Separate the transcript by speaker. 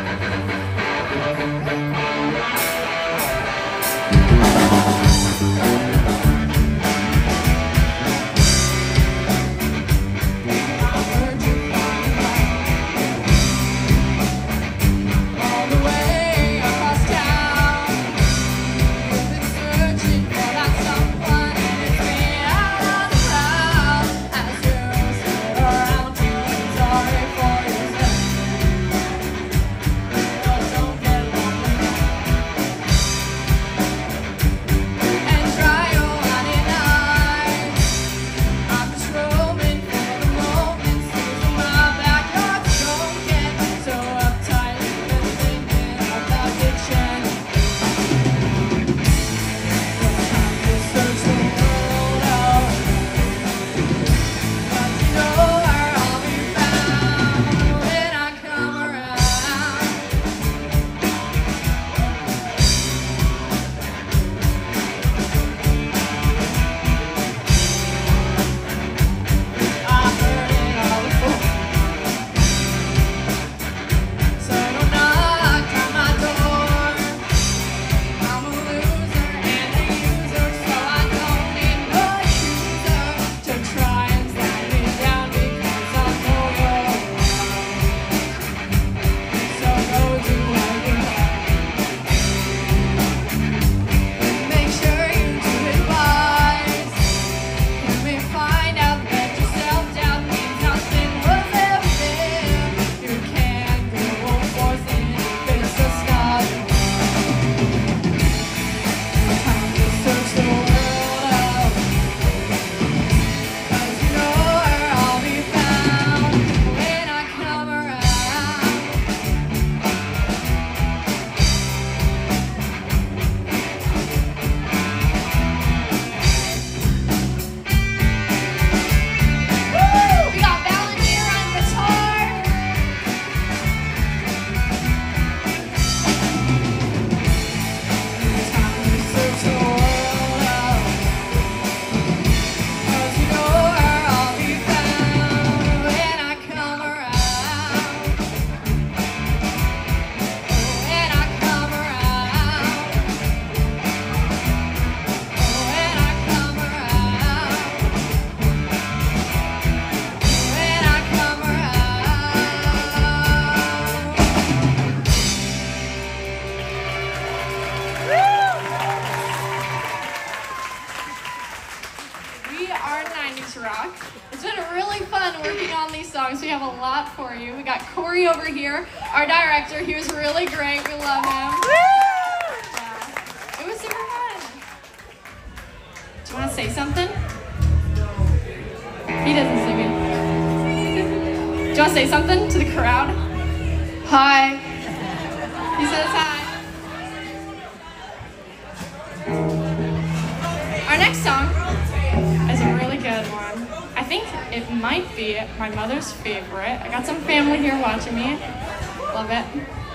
Speaker 1: Rock. It's been really fun working on these songs. We have a lot for you. We got Corey over here, our director. He was really great. We love him. Yeah. It was super fun. Do you want to say something? He doesn't sing it. Do you want to say something to the crowd? Hi. He says hi. Our next song is a really good one. I think it might be my mother's favorite. I got some family here watching me. Love it.